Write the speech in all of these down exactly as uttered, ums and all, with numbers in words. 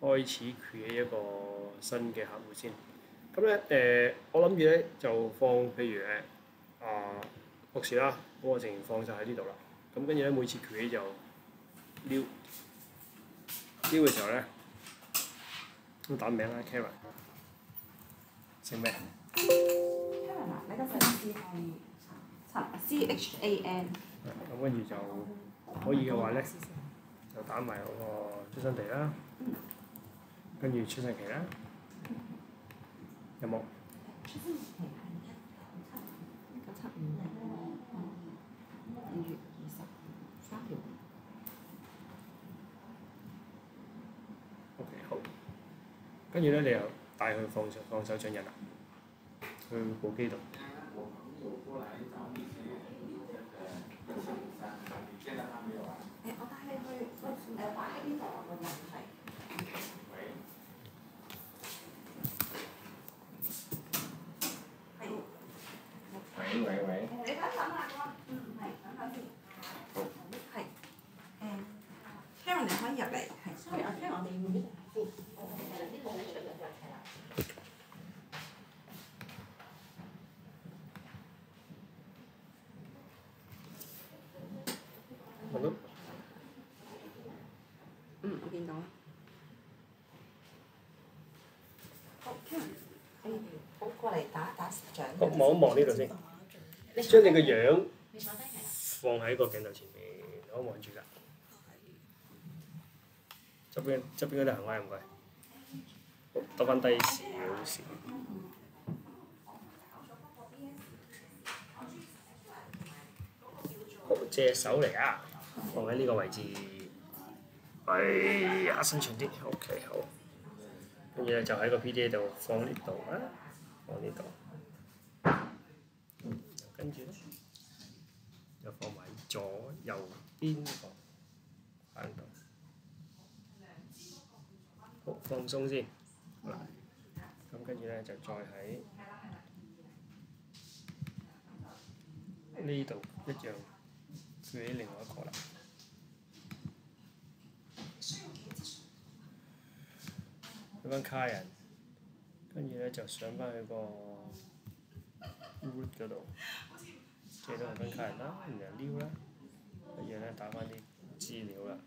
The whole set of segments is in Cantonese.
開始 create 一個新嘅客戶先。咁咧誒，我諗住咧就放譬如誒啊博士啦，咁我淨放晒喺呢度啦。咁跟住咧每次 create 就撩撩嘅時候咧，咁打名啦 Karen， 姓咩 ？Karen 啊，你個姓氏係陳 C H A N。 咁跟住就可以嘅話咧，就打埋嗰個出生地啦，跟住出世期啦，有冇？ 出生期係一九七五二月二十三條。 O K 好，跟住咧你又帶佢放手放手進入啦，去部機度。 誒，我帶你去誒擺喺邊度啊？個人係。 喂喂喂。 你等陣啊，我嗯係等陣先。好。係。誒 ，Karen 你可以入嚟，係。係啊，Karen 我哋要呢度先。呢個你出嚟就係啦。 好咯。 嗯，我見到啦。好 ，Karen，可以好過嚟打打掌。 好，望一望呢度先，將你個樣放喺個鏡頭前面，我望住㗎。側邊側邊嗰啲行開唔該，好，兜翻低少少。好，隻手嚟啊，放喺呢個位置。哎呀，伸長啲 ，OK 好。跟住咧就喺個 P D A 度放呢度啊，放呢度。跟住咧，就放埋左右邊個框度。好，放鬆先。好啦，咁跟住咧就再喺呢度一樣舉起另外一個啦。去翻卡人，跟住咧就上翻去個 root 嗰度，記到去翻卡人啦，然後撩啦，跟住咧打翻啲資料啦。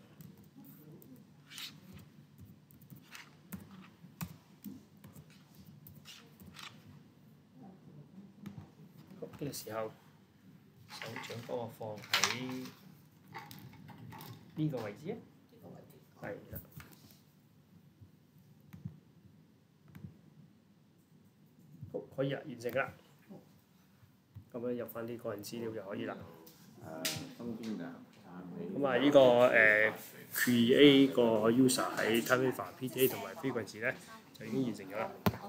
好，呢個時候手掌幫我放喺呢個位置啊，係啦。好，可以啦，完成啦。咁咧入翻啲個人資料就可以啦。 誒，東邊㗎。 咁啊，呢個誒 create 個 user 喺 TimeWaver P D A 同埋 Frequency 咧就已經完成咗啦。